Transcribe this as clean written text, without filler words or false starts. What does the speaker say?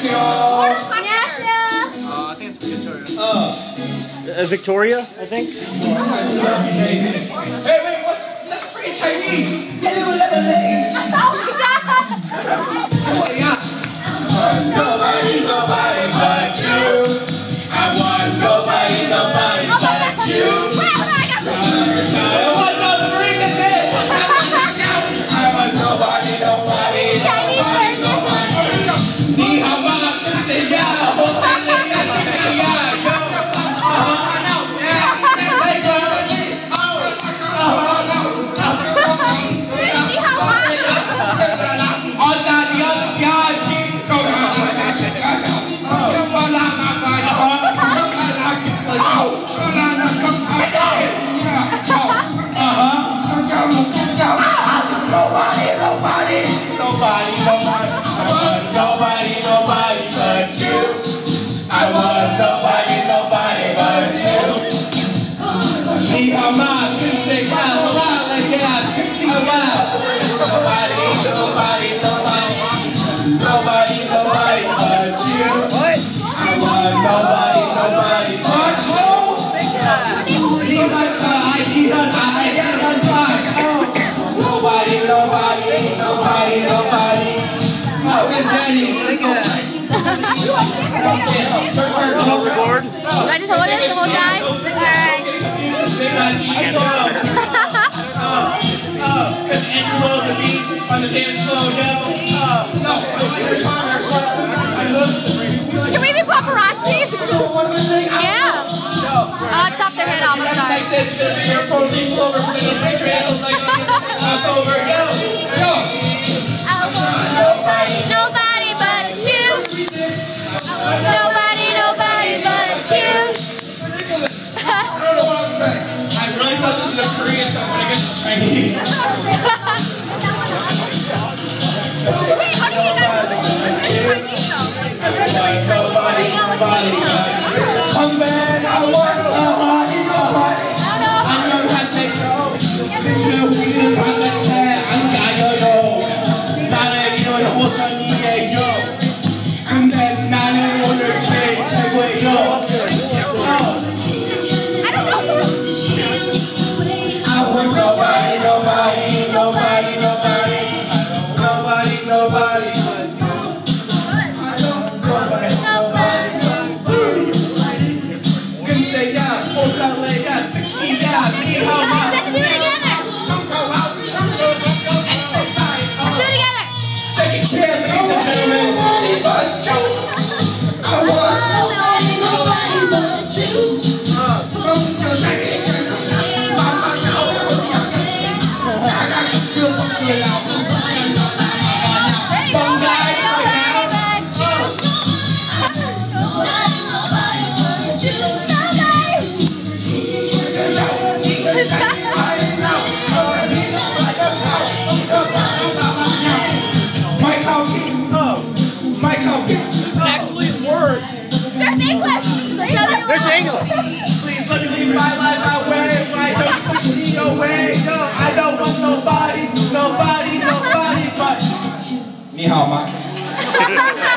think it's Victoria. Victoria, I think. Hey, wait, that's pretty Chinese. Hello, level ladies. Nobody but you. I want nobody but you. Nobody but you. I want nobody but you. Ni hama kunse ka la la sexy ya. Nobody but you. I want nobody but you. Nobody. Oh, good Daddy. Record. I just hold it the whole time? Alright. Because Andrew Lowe's the beast on the dance floor, yo. Can we be paparazzi? Yeah. I'll chop their head off. I'm sorry. Like this, you're gonna be your pro legal over for the big handles like that's over, yo. Nobody but you. Nobody but you. I don't know what I'm saying. I really thought this was a Korean song, but I guess it's Chinese. Wait, how do you know? Nobody. Come back, I want nobody. I know how to say no. You run the tag, I'm yo. 나는 호상이에요. 근데 나는 오늘 제일 최고예요. I want nobody. 근세야, 호상래야, 60야, 미하마. Let's do it together. Jackie Chan, ladies and gentlemen, nobody but you. I want nobody but you. Actually, words. There's English. There's English. Please let me leave my life my way. Why don't you push me away? No, I don't want nobody but. Ni hao ma.